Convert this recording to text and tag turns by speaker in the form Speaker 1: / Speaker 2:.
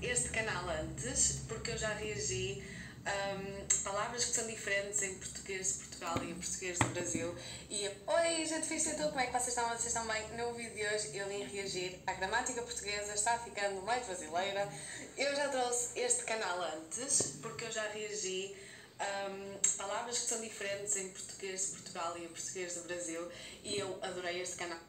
Speaker 1: este canal antes, porque eu já reagi a palavras que são diferentes em português de Portugal e em português do Brasil. E oi, gente fixe, então como é que vocês estão? Vocês estão bem? No vídeo de hoje eu vim reagir à gramática portuguesa, está ficando mais brasileira. Eu já trouxe este canal antes, porque eu já reagi palavras que são diferentes em português de Portugal e em português do Brasil, e eu adorei este canal.